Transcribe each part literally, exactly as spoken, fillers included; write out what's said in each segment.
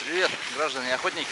Привет, граждане охотники!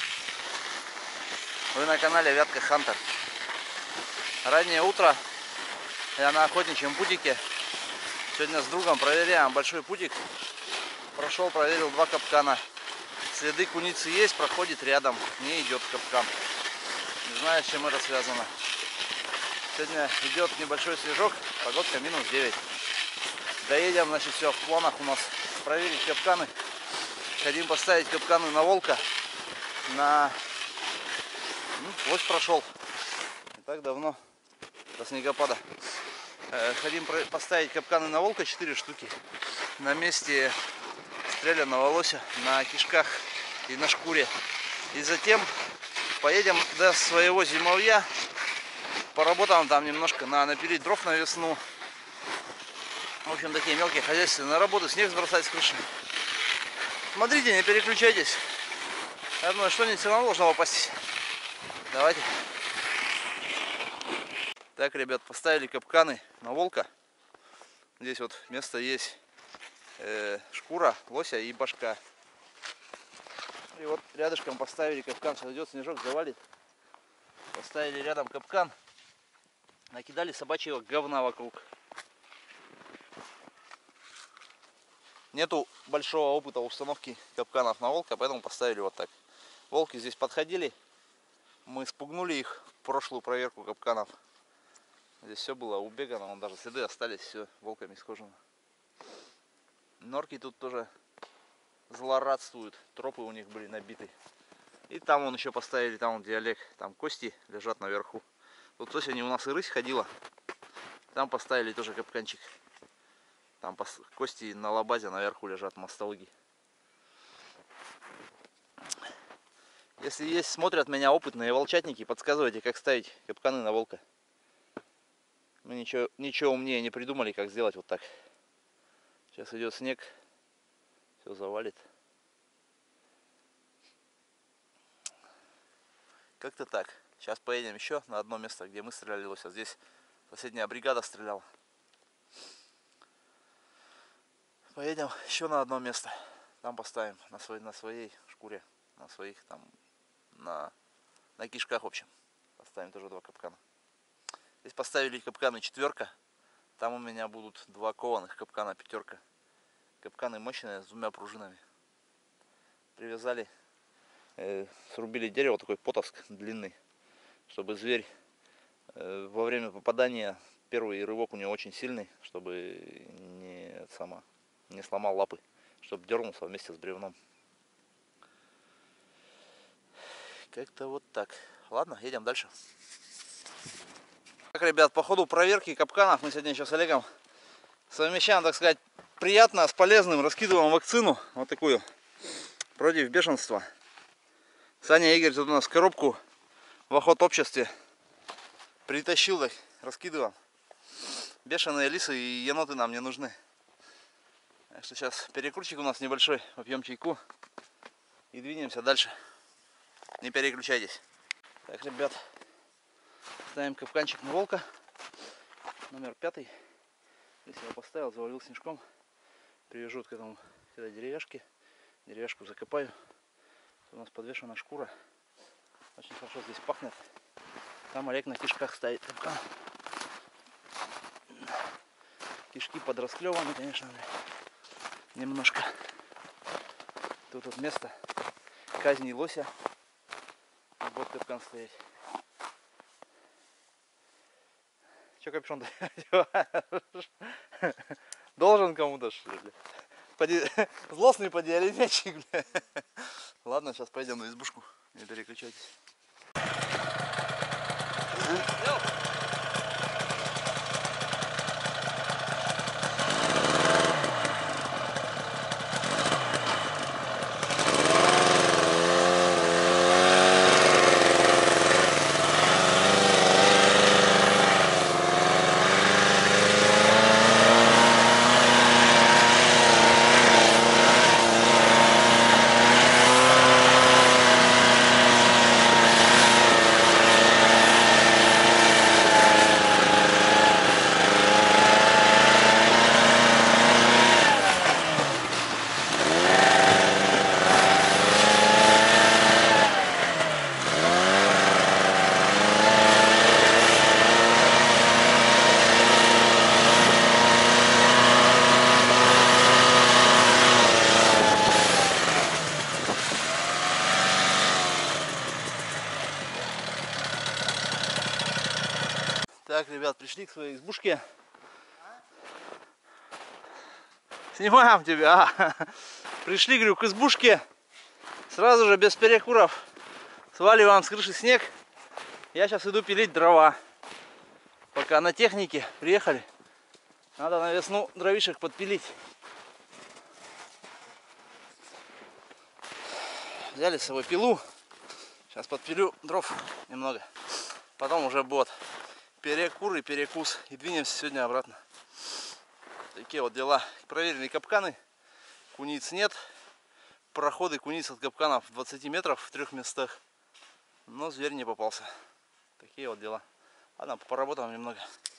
Вы на канале Вятка Хантер. Раннее утро, я на охотничьем путике. Сегодня с другом проверяем большой путик. Прошел, проверил два капкана. Следы куницы есть, проходит рядом, не идет капкан. Не знаю, с чем это связано. Сегодня идет небольшой снежок, погодка минус девять. Доедем, значит, все в планах у нас проверить капканы. Хотим поставить капканы на волка. На ну, лось прошел не так давно, до снегопада. Хотим поставить капканы на волка, четыре штуки, на месте стрелянного лося, на кишках и на шкуре. И затем поедем до своего зимовья, поработаем там немножко, на напилить дров на весну. В общем, такие мелкие хозяйственные работы, снег сбросать с крыши. Смотрите, не переключайтесь. Я думаю, что-нибудь все равно должно попасть. Давайте. Так, ребят, поставили капканы на волка. Здесь вот место есть, э, шкура лося и башка. И вот рядышком поставили капкан. Сейчас идет снежок, завалит. Поставили рядом капкан. Накидали собачьего говна вокруг. Нету большого опыта установки капканов на волка, поэтому поставили вот так. Волки здесь подходили. Мы спугнули их в прошлую проверку капканов. Здесь все было убегано, вон даже следы остались, все волками схожено. Норки тут тоже злорадствуют, тропы у них были набиты. И там вон еще поставили, там вон где Олег, там кости лежат наверху. Тут сегодня у нас и рысь ходила, там поставили тоже капканчик. Там кости на лабазе наверху лежат, мостологи. Если есть, смотрят меня опытные волчатники, подсказывайте, как ставить капканы на волка. Мы ничего, ничего умнее не придумали, как сделать вот так. Сейчас идет снег, все завалит. Как-то так. Сейчас поедем еще на одно место, где мы стреляли лося. Здесь соседняя бригада стреляла. Поедем еще на одно место. Там поставим на своей, на своей шкуре, на своих там, на, на кишках, в общем. Поставим тоже два капкана. Здесь поставили капканы четверка. Там у меня будут два кованых капкана пятерка. Капканы мощные с двумя пружинами. Привязали, э, срубили дерево, такой потовск длинный, чтобы зверь э, во время попадания, первый рывок у него очень сильный, чтобы не сама. не сломал лапы, чтобы дернулся вместе с бревном. Как-то вот так. Ладно, едем дальше. Так, ребят, по ходу проверки капканов мы сегодня еще с Олегом совмещаем, так сказать, приятно с полезным. Раскидываем вакцину, вот такую, против бешенства. Саня Игорь тут у нас коробку в охотобществе притащил, так раскидываем. Бешеные лисы и еноты нам не нужны. Так что сейчас перекрутчик у нас небольшой, попьем чайку и двинемся дальше. Не переключайтесь. Так, ребят, ставим капканчик на волка. Номер пятый. Здесь я его поставил, завалил снежком. Привяжу к этому к этой деревяшке. Деревяшку закопаю. У нас подвешена шкура. Очень хорошо здесь пахнет. Там Олег на кишках стоит. Кишки подрасклеваны, конечно. Немножко. Тут вот место казни лося. Вот капкан стоять. Че капюшон-то одеваешь? Должен кому-то, что ли? Поди... Злостный подиалетчик, бля. Ладно, сейчас пойдем на избушку. Не переключайтесь. Так, ребят, пришли к своей избушке. Снимаем тебя. А. Пришли, говорю, к избушке. Сразу же без перекуров. Сваливаем с крыши снег. Я сейчас иду пилить дрова. Пока на технике приехали. Надо на весну дровишек подпилить. Взяли с собой пилу. Сейчас подпилю дров немного. Потом уже будет перекур и перекус. И двинемся сегодня обратно. Такие вот дела. Проверили капканы. Куниц нет. Проходы куниц от капканов двадцать метров в трех местах. Но зверь не попался. Такие вот дела. Ладно, поработаем немного.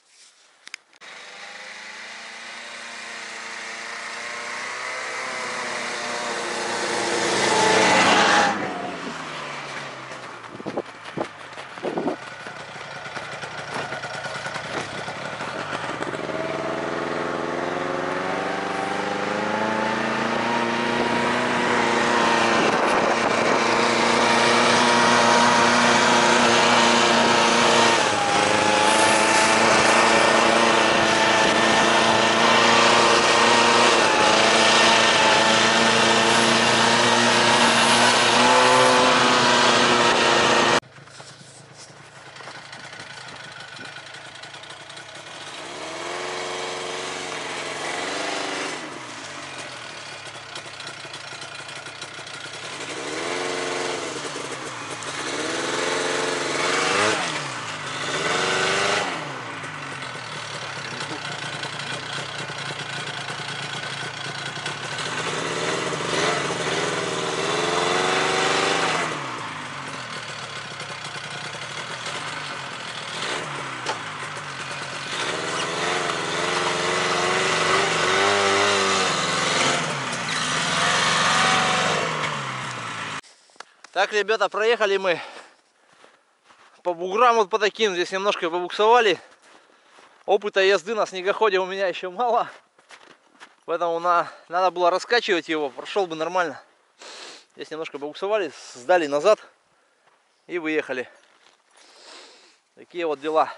Так, ребята, проехали мы по буграм вот по таким. Здесь немножко побуксовали. Опыта езды на снегоходе у меня еще мало. Поэтому на, надо было раскачивать его. Прошел бы нормально. Здесь немножко побуксовали, сдали назад и выехали. Такие вот дела.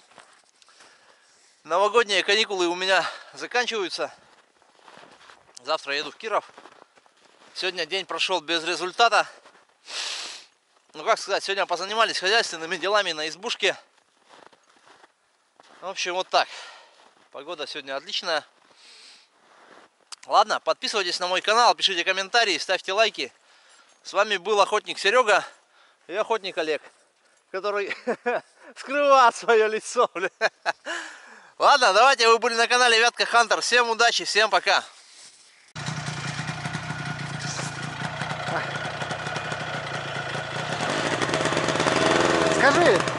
Новогодние каникулы у меня заканчиваются. Завтра еду в Киров. Сегодня день прошел без результата. Ну, как сказать, сегодня позанимались хозяйственными делами на избушке. В общем, вот так. Погода сегодня отличная. Ладно, подписывайтесь на мой канал, пишите комментарии, ставьте лайки. С вами был охотник Серега и охотник Олег, который скрывает свое лицо. Ладно, давайте, вы были на канале Вятка Хантер. Всем удачи, всем пока. Скажи.